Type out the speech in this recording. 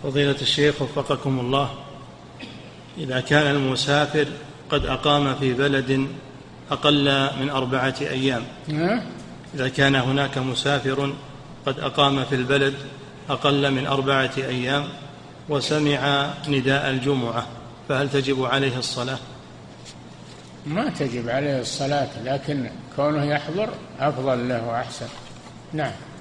فضيلة الشيخ وفقكم الله، إذا كان المسافر قد أقام في بلد أقل من 4 أيام، إذا كان هناك مسافر قد أقام في البلد أقل من 4 أيام وسمع نداء الجمعة، فهل تجب عليه الصلاة؟ ما تجب عليه الصلاة، لكن كونه يحضر أفضل له وأحسن. نعم.